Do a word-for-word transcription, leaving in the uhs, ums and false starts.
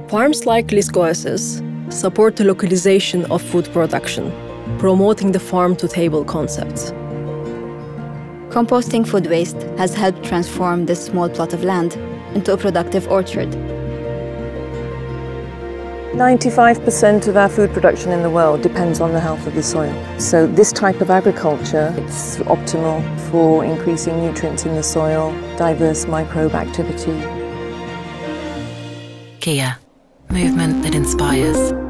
Farms like Lizq Oasis support the localization of food production, promoting the farm-to-table concept. Composting food waste has helped transform this small plot of land into a productive orchard. ninety-five percent of our food production in the world depends on the health of the soil. So this type of agriculture, it's optimal for increasing nutrients in the soil, diverse microbe activity. Kia, movement that inspires.